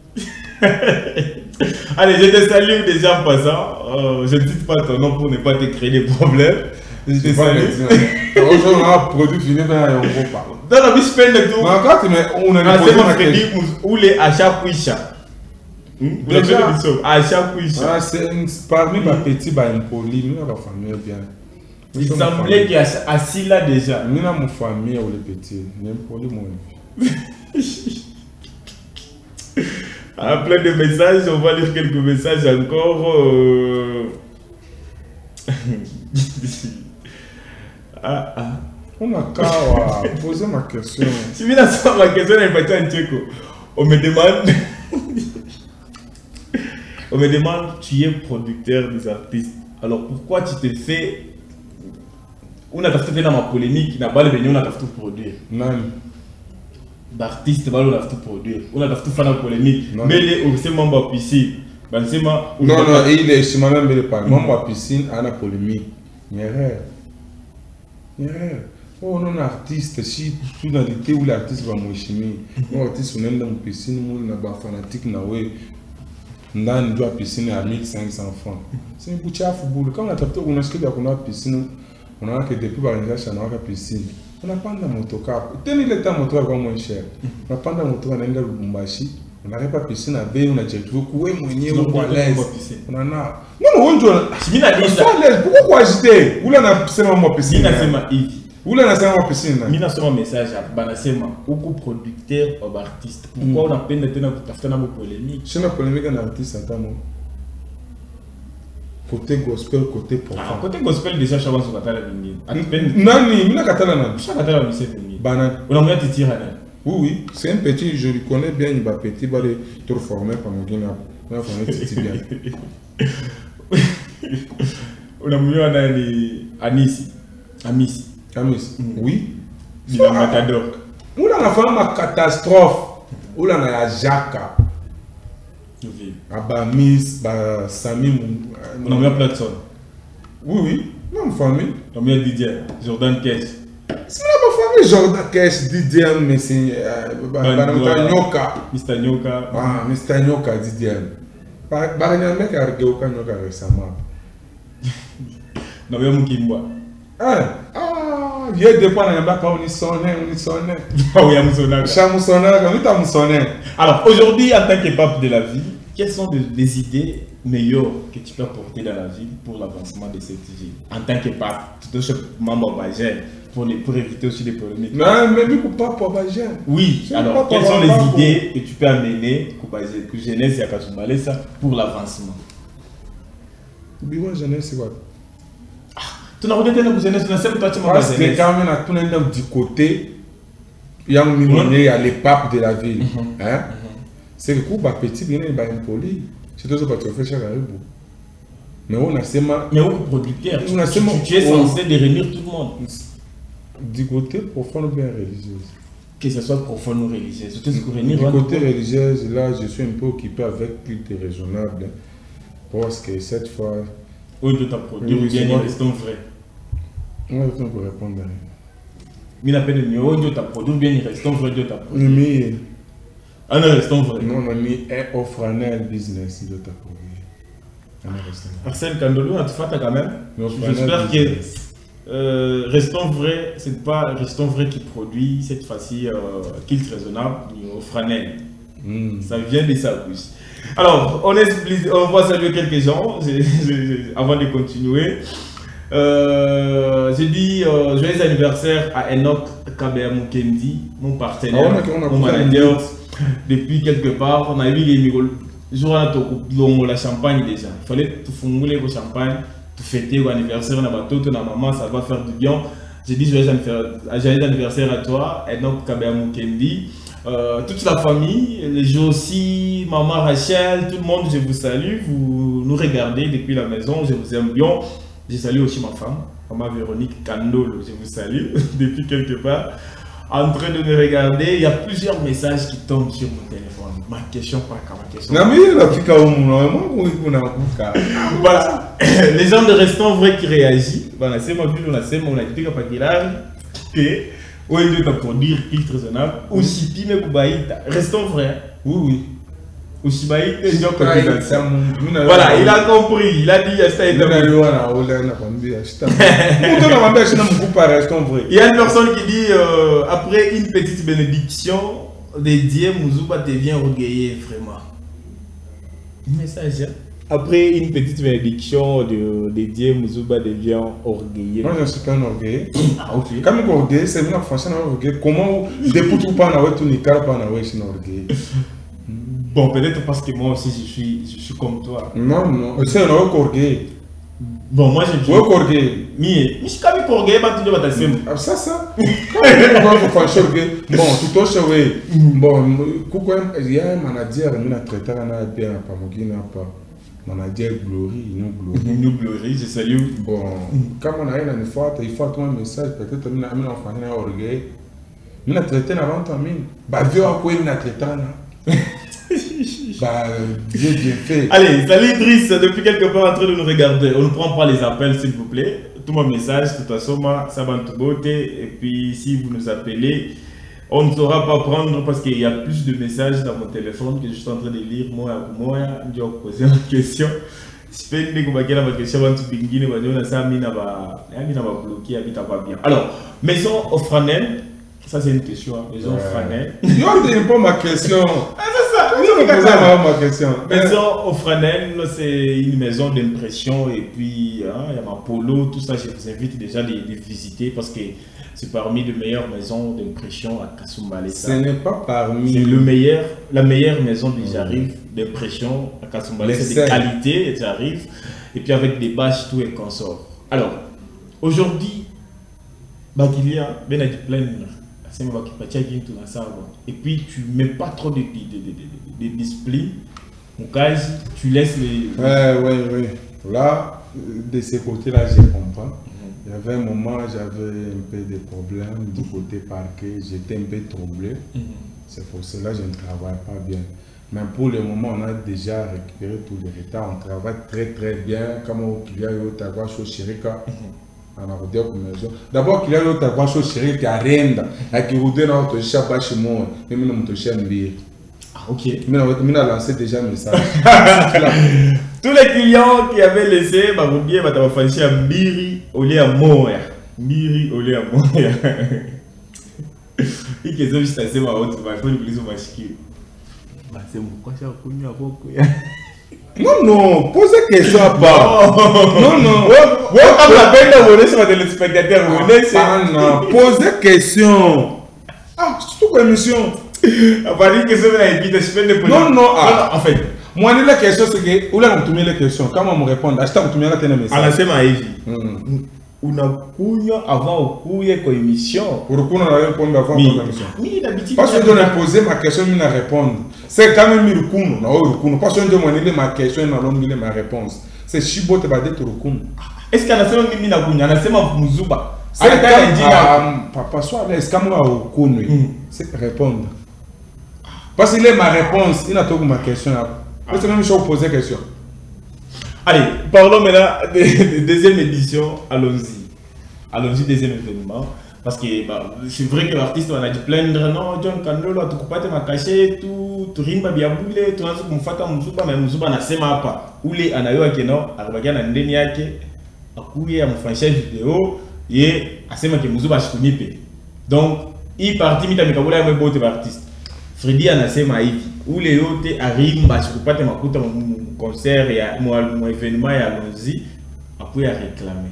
Allez, je te salue déjà en passant. Euh, je ne dis pas ton nom pour ne pas te créer des problèmes. Je te salue. Aujourd'hui, on a un produit fini, mais on ne va pas. Dans la vie, je peine de tout. Mais encore, on a un produit où les achats Kouisha. Déjà, achats Kouisha. C'est parmi ma petite, une poly, nous avons famille bien. Il semblait qu'il y a assis là déjà. Nous avons une famille ou les petits. Nous avons poly, moi. Ah, plein de messages, on va lire quelques messages encore. Euh... ah, ah. On a qu'à poser ma question. Si je viens à ma question, elle va être un tchéco. On me demande. On me demande, tu es producteur des artistes. Alors pourquoi tu te fais. On a fait dans ma polémique, n'a pas le venu, on a tout produire. Non. D'artistes, on a tout produire. On a tout faire dans la polémique. Mais les c'est mon piscine. Non, non, il est sur ma même pas. Mon piscine, à la polémique. Il y a erreur. Il y a erreur. Oh non, artiste, si tu dans l'été où l'artiste va me chimie, l'artiste on est dans une piscine, on est fanatique, on a une piscine à mille cinq cents francs. C'est un boucher à football. Quand on a tapé, on a acheté une piscine, on a que depuis par exemple, on a une piscine. On a pas de motocar. Tenez le temps, motocar va moins cher. On a pas de motocar, on a une Lubumbashi. On n'a pas piscine à bain, on a déjà trouvé où est mon nez, où est l'aise. On en a. Non, non, on joue. Si bien l'aise. Pourquoi agiter? Où l'on a piscine à piscine? Où l'on a piscine? Mina un message à Banasema, beaucoup producteur ou artiste. Pourquoi on a peine de tenir une polémique? C'est une polémique d'un artiste, à côté gospel, côté profane. Ah, côté gospel, déjà, je suis en train de venir. Non, il y a un catalan. Je suis en train de venir. Banane. On a mis un petit tirage. Oui, oui, c'est un petit, je le connais bien, il va petit, il va être trop formé par mon guinée. On a fait un petit bien. On a mis un Anis. Amis. Amis, oui. Il a un matador. On a fait une catastrophe. On a un Jacques. Abamis, Sami. On a mis un platform. Oui, oui. Non, ma famille. Ton meilleur D J, Jordan Cash. C'est ma famille, Jordan Cash, D J, mais c'est. Nyoka. mister Nyoka. Ah, mister Nyoka, D J. Bah, il y a un mec qui a regardé Nyoka récemment. Non, mais mon Kimba. Ah, ah, il y a des fois, on a on y sonne, on y sonne. Ah oui, à Moussona. Chamoussona, comme tu as Moussona. Alors, aujourd'hui, en tant que pape de la vie, quelles sont des, des idées meilleures que tu peux apporter dans la ville pour l'avancement de cette ville? En tant que pape, tout ce membre bagel, pour, les, pour éviter aussi des polémiques. Non, mais du coup, pas pour bagel. Oui, alors, quelles sont les idées que tu peux amener pour jeunesse et à Kasumbalé ça pour l'avancement? Biwa jeunesse, c'est quoi? Tu n'as pas dit que la jeunesse, tu n'as pas dit que parce que quand même, on a tout du côté, il y a un million, il y a les papes de la ville. Hein? C'est que coup, petit, il y a un poli. C'est tout ce que tu fais chez Garibou. Mais on a seulement. Mais au producteur, on a seulement. Tu es censé de réunir tout le monde. Du côté profane ou bien religieuse? Que ce soit profane ou religieuse. Du côté religieuse, là, je suis un peu occupé avec plus de raisonnable. Parce que cette fois. Oui, de ta produit, ou bien nous restons vrais. Moi, je peux répondre. Mais la peine de mieux, ou ta produit, ou bien nous restons vrais de ta produit. Mais. Ah non, restons vrais. Non, on a mis un offre-anel business de ta produit. Arsène Kandolo, on a tout fait quand même. J'espère que euh, restons vrais, c'est pas restons vrais qui produit cette fois-ci euh, Kilt raisonnable, mais offre-anel. Mm. Ça vient de sa bouche. Alors, on, est, on va saluer quelques gens je, je, je, avant de continuer. Euh, J'ai dit euh, joyeux anniversaire à Enoch Kabea Mukendi, mon partenaire, ah, on a, on a mon manager. Depuis quelque part, on a eu les micros. La champagne déjà. Il fallait tout fouiller le champagne, tout fêter l'anniversaire, na bateau, na maman, ça va faire du bien. J'ai dit joyeux anniversaire à toi, Enoch Kabea Mukendi. Euh, toute la famille, les gens aussi, maman Rachel, tout le monde, je vous salue. Vous nous regardez depuis la maison, je vous aime bien. Je salue aussi ma femme, maman Véronique Kandolo, je vous salue depuis quelque part. En train de me regarder, il y a plusieurs messages qui tombent sur mon téléphone. Ma question, pas ma question. Voilà, les gens de Restons Vrais qui réagissent. Voilà, c'est ma vie, on a dit on a dit que oui, il doit produire qu'il est raisonnable. Aussi, pime Koubaïta. Restons vrais. Oui, oui. Aussi, Baïta, il doit produire. Voilà, il a compris. Il a dit, il y a ça. Il y a une personne qui dit, euh, après une petite bénédiction, dédiée, Mouzouba devient orgueilleux, vraiment. Un message, hein? Après une petite bénédiction de, de Dieu, Mouzouba devient orgueilleux. Moi, je ne suis pas un orgueilleux. Ah, ok. Quand je suis orgueilleux, c'est une façon d'orgueilleux. Comment, depuis tout pas, tu n'es pas orgueilleux. Bon, peut-être parce que moi aussi, je suis, je suis comme toi. Non, non, c'est un orgueilleux. Bon, moi, je dis. Orgueilleux. Mais, je suis comme orgueilleux, mais tu dois t'assumer. Ça, ça. Quand je suis orgueilleux, bon, tout au cheveu. Bon, il y a un manager, il y a un traiteur, il y a un bien, il y a pas. Manager Glory, nous Glory. Nous Glory, je salue. Bon, comme on a une fois, il faut un message, peut-être que nous avons un enfant qui a orgueil. Nous avons traité avant ta mine. Bah, vieux à quoi il a traité là. Bah, Dieu bien fait. Allez, salut Idriss, depuis quelque part en train de nous regarder. On ne prend pas les appels, s'il vous plaît. Tout mon message, tout à fait, ça va tout beauté. Et puis, si vous nous appelez, on ne saura pas prendre parce qu'il y a plus de messages dans mon téléphone que je suis en train de lire. Moi, moi, je vais poser une question. Je fais une question, alors, maison Offranel, ça c'est une question. Maison Offranel. Je ne pas ma question. C'est ça. Ma question. Maison Offranel, c'est une maison d'impression et puis hein, il y a ma polo, tout ça. Je vous invite déjà à les, les visiter parce que c'est parmi les meilleures maisons d'impression à Kasumbalé. Ce n'est pas parmi. C'est le meilleur, la meilleure maison des J'arrive d'impression à Kasumbalé. C'est des qualités, J'arrive. Et puis avec des bâches, tout et consort. Alors, aujourd'hui, Bakilia, ben a dit plein et puis tu mets pas trop de, de, de, de, de discipline. Mon cas, tu laisses les. Ouais, ouais, ouais. Là, de ce côté-là, je comprends. Il y avait un moment, j'avais un peu de problèmes du côté parquet, j'étais un peu troublé. Mm-hmm. C'est pour cela que je ne travaille pas bien. Mais pour le moment, on a déjà récupéré tout le retard. On travaille très très bien. Comme il y a eu Ottawa, Chirika. anarudia kwa maison. D'abord qu'il y a l'autre à voir chose chérie qui arenda, à qui roudé dans notre chapa chez moi, mais nous nous touchons mbiri. Ah, ok. Mais on a lancé déjà un message. Tous les clients qui avaient laissé, bah vous bien, bah t'as fait un mbiri au lieu à Moya. Mbiri au lieu à Moya. Et qu'ils ont juste assez ma haute, bah il faut l'oublier sur ma chiquille. Bah c'est pourquoi j'ai reconnu à beaucoup. Non, non, posez question à part. Non, non. Ouais, comme la peine de voler sur le téléspectateur, vous laissez. Ah non, posez question. Ah, c'est toute l'émission. On va dire que c'est une invitation de poser. Non, non, ah. En fait. Moi, la question, c'est que, où là, on tourne les questions. Comment me répondre? Acheter, on tourne la télé message. À la semaine, Aïvi. On a couillé avant au couillé comme émission. Pour le coup, on a répondu avant l'émission. Oui, d'habitude. Parce que je dois poser ma question, je vais répondre. C'est quand même le coup. Parce que je dois demander ma question, je vais donner ma réponse. C'est Chibo qui va dire le coup. Est-ce qu'il y a un semaine qui a un semaine Mouzuba? C'est un papa, soit est-ce qu'il y a un coup? C'est répondre. Parce qu'il est ma réponse, il n'a pas ma question. C'est même chose poser la question. Allez, parlons maintenant de la deuxième édition. Allons-y. Allons-y, deuxième événement. Parce que bah, c'est vrai que l'artiste on a dit plaindre, non, John Kandolo, tu coupes pas ma cachée, tout, tu rimba bien boulé, tu as dit que mon fata musuba, mais musuba n'a sema pas. Ou les anayo à Keno, à Rabagan à Ndeniake, à Kouye, à mon franchise vidéo, et à sema que musuba chikunipe. Donc, il partit, il m'a dit, mais beau, tu es artiste. Freddy a sema hivi. Ou les autres arrivent, je ne peux pas te m'écouter mon concert et mon événement et allons-y, après à réclamer.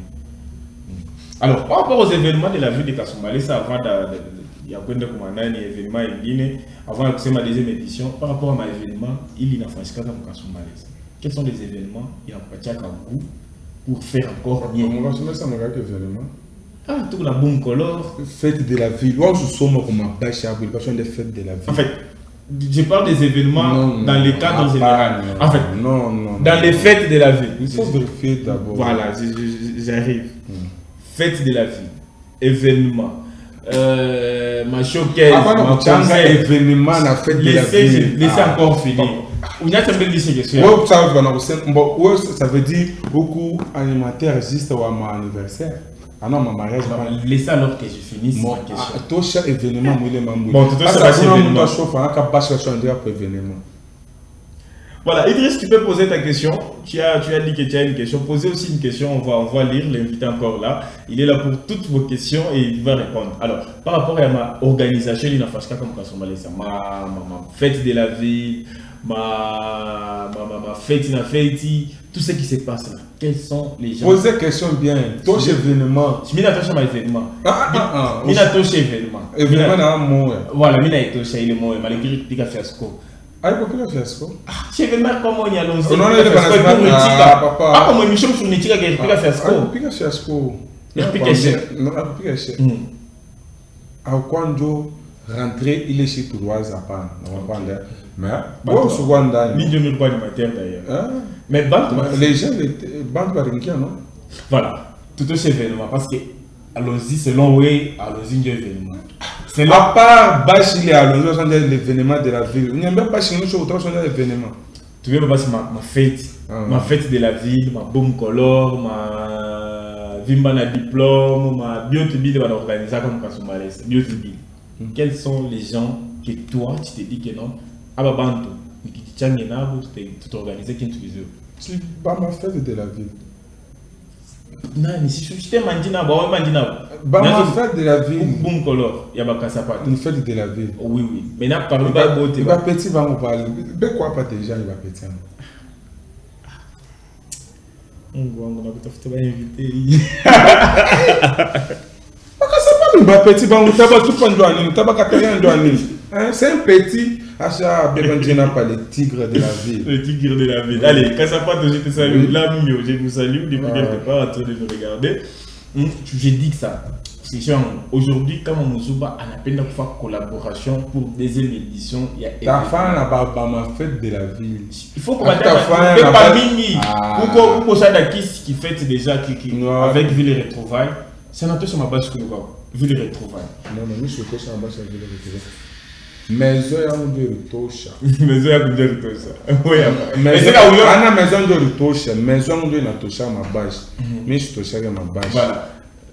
Alors, par rapport aux événements de la ville de Kasumbalé, ça avant il y a un événement avant de ma deuxième édition, par rapport à mon événement, il y a un Kasumbalé. Quels sont les événements il y a un Pachakakou pour faire encore mieux? On va se mettre ça, mon gars, événement. Ah, tout la boum color. Fête de la ville. Moi, je suis comme un bâche à ville, parce qu'on des fêtes de la ville. En fait, je parle des événements non, dans non, les cadres généraux. En fait, non, non, dans non, les fêtes de la ville. Il faut vérifier d'abord. Voilà, j'arrive. Hmm. Fête de la ville, événement, euh, ma showcase, ah, ma concert, événement, la fête de la ville. Laissez ah. encore finir. On a un peu de question. Oui, ça veut dire beaucoup animateurs existent à mon anniversaire. Ah non, mon mariage. Laissez alors que je finisse ma question. Tout chaque événement, moi, il est membre. Bon, tout ça, c'est événement. événement. Voilà, Idriss, tu peux poser ta question. Tu as, tu as dit que tu as une question. Posez aussi une question, on va, on va lire, l'invité encore là. Il est là pour toutes vos questions et il va répondre. Alors, par rapport à ma organisation, il y a comme ma, ma, ma fête de la ville, ma, ma, ma, ma fête, ma fête, tout ce qui se passe là. Quels sont les gens? Posez la question bien. Touche événement. Je m'y attache à ma événement. Ah, ah, ah. Je m'y attache à événement. Événement, à un mot. Voilà, je m'y attache à événement. Malgré que tu as fait fiasco. Ah, il faut que tu fiasco. Je vais mettre comment il y a longtemps. Non, non, il n'y a pas papa. Ah, comme une mission sur une tika qui a fait fiasco. Ah, il fait fiasco. Il a fait fiasco. Non, il a fait fiasco. Ah, quand je rentrer, il est chez Toulouse à Pan. Mais, bon, souvent dans le milieu de l'alimentaire d'ailleurs. Mais les gens, les banques par non? Voilà, tout ce événement. Parce que, allons-y, selon oui, allons-y, il y a événement. À part Bachili, allons-y, on a l'événement de la ville. Il n'y a même pas chez nous, on a l'événement. Tu veux passer ma, ma fête, ah, ma fête de la ville, ma boom color, ma vimba na diplôme, ma biotibi de l'organisation comme Kasumbalé, biotibi. Hmm. Quels sont les gens que toi, tu te dis que non, à Babanto, qui te tiennent les nabos, tu t'organises, qui tu veux? C'est pas ma fête de la ville. Non, mais si je t'ai mangé, bah ouais, mangé na. Bah ma fête de la ville. Boum color, il y a pas ça pas. Une fête de la ville. Oui oui. Mais n'a pas pas beau. Il va petit va me parler. Mais quoi pas déjà il va petit. On va on va peut-être pas inviter. Parce que ça pas va petit va on taba tout prendre douane, taba quatrième douane. Hein, c'est un petit achat Bébandjena par les tigres de la ville. Les tigres de la ville. Allez, Kassapat, je te salue. L'ami, je vous salue depuis quelque part en train de me regarder. J'ai dit que ça. Aujourd'hui, comme Mouzuba, on a peine de faire collaboration pour deuxième édition. Ta femme n'a pas ma fête de la ville. Il faut qu'on mette pas mini. Pourquoi ça d'Akis qui fête déjà avec Ville et Retrouvailles? C'est un peu sur ma base que nous avons. Ville et Retrouvailles. Non, mais je suis sur ma base de Ville et Retrouvailles. Maison ya mundu rutosha. Maison ya mundu rutosha. Oui. Mais c'est là où ana maison de rutosha, maison mundu inatosha mabashi. Mimi sitosha mabashi. Voilà.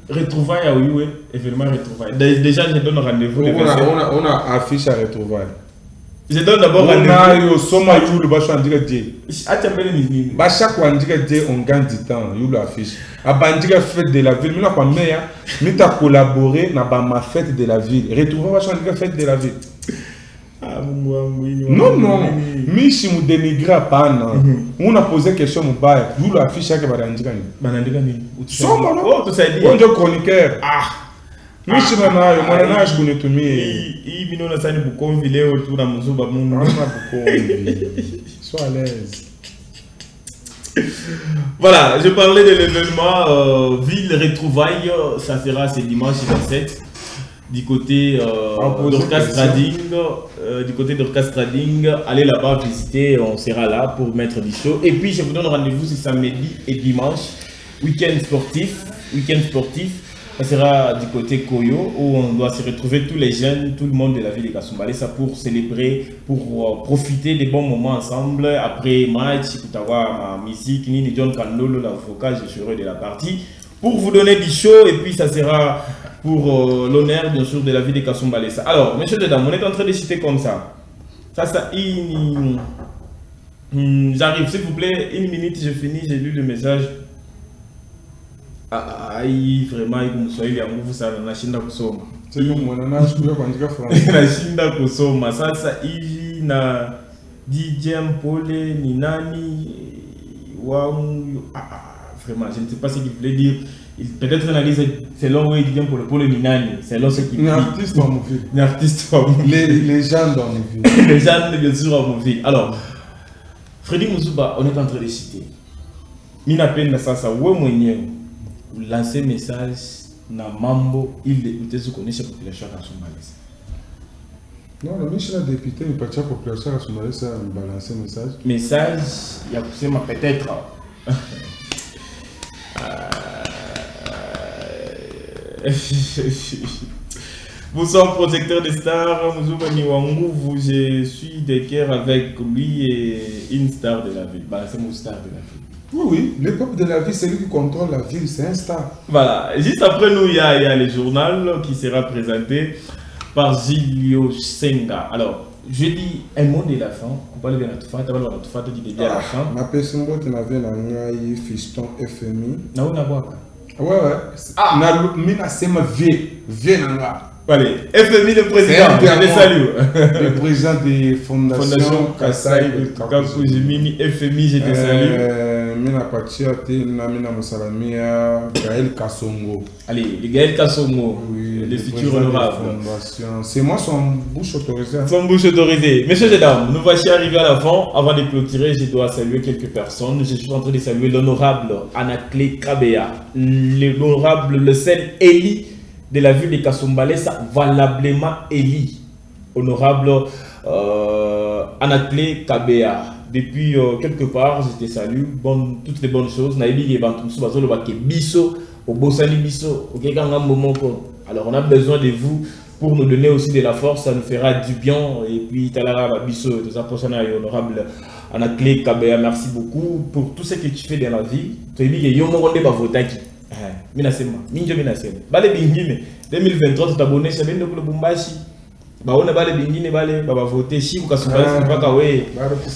Retrouvailles à oui, événement retrouvailles. Déjà, je donne rendez-vous. On a, on, a, on a affiche à retrouvailles. Je donne d'abord rendez-vous. On a eu Soma Youl, Bachou Andika Dje. Ah, tu appelles Nini. Bachak Andika Dje, on gagne du temps. Youl affiche. A Bandika fête de la ville. Mais là, comme meilleur, nous avons collaboré dans ma fête de la ville. Retrouvailles Bachou Andika fête de la ville. Ah, oui, non, non. Mais si nous dénigrons pas, on a posé question au bail. Youl affiche à Bandika. Bandika Nini. Soma, non? Oh, tout ça dit. On est chroniqueur. Ah. Mais si on a eu, on a eu, je connais tout. Il vient de s'en beaucoup vilé autour de Moussouba. On a beaucoup. Sois à l'aise. Voilà, je parlais de l'événement euh, Ville Retrouvailles. Ça sera ce dimanche vingt-sept. Du côté euh, d'Orcas Trading. Euh, du côté d'Orcas Trading. Allez là-bas visiter. On sera là pour mettre du show. Et puis, je vous donne rendez-vous ce samedi et dimanche. Week-end sportif. Week-end sportif. Ça sera du côté Koyo où on doit se retrouver tous les jeunes, tout le monde de la ville de Kasumbalesa pour célébrer, pour euh, profiter des bons moments ensemble. Après match, pour avoir ma musique, Nini John Kandolo, l'avocat, je serai de la partie, pour vous donner du show et puis ça sera pour euh, l'honneur bien sûr de la ville de Kasumbalesa. Alors, messieurs et dames, on est en train de citer comme ça. Ça, ça, il... Hmm, j'arrive, s'il vous plaît, une minute, je finis, j'ai lu le message. Ah, vraiment, il faut que vous soyez en Chine kusoma. C'est comme on a acheté un bandika français. Na Chine kusoma. Sasa hivi na D J Mpole ni nani wangu. Ah, vraiment, je ne sais pas ce qu'il voulait dire. Peut-être analyse selon où il dit pour le pôle ni nani. Selon ce qu'il dit. Un artiste en movie. Un artiste en movie. Les légendes en movie. Les gens bien sûr en movie. Alors, Freddy Moussouba, on est en train de citer. Mina peine ça ça ouais mwenyewe. Lancer message na mambo il député se connaît la population à Kasumbalesa. Non, le monsieur le député il partit à la population à Kasumbalesa balancer message. Message, il y a kusema peut-être. Bonsoir protecteur des stars, Moussouba Niwangu, je suis de cœur avec lui et une star de la ville. Bah, c'est mon star de la ville. Oui, oui, le peuple de la ville, c'est lui qui contrôle la ville, c'est un star. Voilà, juste après nous, il y a, il y a le journal qui sera présenté par Gilio Senga. Alors, je dis un mot de la fin, on parle de la fin, tu parles de la fin, tu dis à la fin. Ma personne, tu n'avais pas de fiston F M I. Non, on a quoi? Ouais, ouais. Ah, na c'est ma vie, vie nanga. Allez, F M I le président, je les salue. Le président des fondations Kasai, Kakujimini, F M I, je te salue. Mina Pachiate, Namina Mosalamia, Gaël Kassongo. Allez, le Gaël Kassongo, oui, le futur honorable. C'est moi son bouche autorisée. Son bouche autorisée. Messieurs et dames, nous voici arrivés à l'avant. Avant de clôturer, je dois saluer quelques personnes. Je suis en train de saluer l'honorable Anaclé Kabea, l'honorable le seul Eli de la ville de Kasumbalesa, valablement Eli. Honorable euh, Anaclé Kabea. Depuis euh, quelque part, je te salue, bon, toutes les bonnes choses. Alors on a besoin de vous pour nous donner aussi de la force, ça nous fera du bien. Et puis, honorable Anaclé Kabea, merci beaucoup pour tout ce que tu fais dans la vie. Tu as dit que tu as deux mille vingt-trois, tu t'es abonné sur le Bumbashi. Bah on a pas les bingine balé bah voter si ou Kasumbalesa pas kawé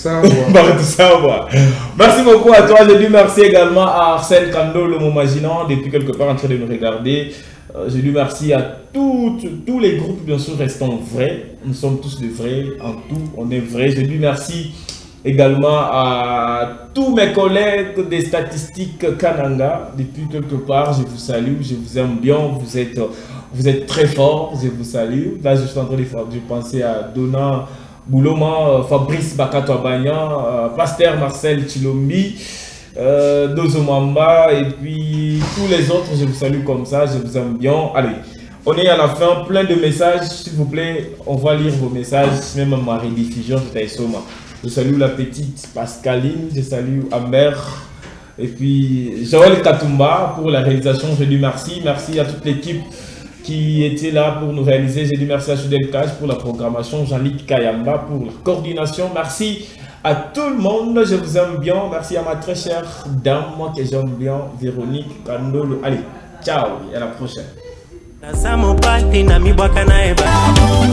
merci beaucoup à toi. Je dis merci également à Arsène Kandolo mon imaginant depuis quelque part en train de nous regarder. euh, je dis merci à toutes, tous les groupes bien sûr restant vrais. Nous sommes tous de vrais en tout, on est vrais. Je dis merci également à tous mes collègues des statistiques Kananga depuis quelque part. Je vous salue, je vous aime bien, vous êtes Vous êtes très fort, je vous salue. Là, je suis en train de, de penser à Donna Bouloma, Fabrice Bakato Abagnan, Pasteur Marcel Chilombi, euh, Dozo Mamba, et puis tous les autres, je vous salue comme ça, je vous aime bien. Allez, on est à la fin, plein de messages, s'il vous plaît, on va lire vos messages, même ma rediffusion de Taïsoma. Je salue la petite Pascaline, je salue Amber. Et puis Joël Katumba pour la réalisation, je dis merci. Merci à toute l'équipe qui était là pour nous réaliser. Je dis merci à Sudel Kaj pour la programmation, Jean-Luc Kayamba pour la coordination. Merci à tout le monde, je vous aime bien. Merci à ma très chère dame, moi que j'aime bien, Véronique Kandolo. Allez, Ciao et à la prochaine. Naza mobali na mibwaka na eba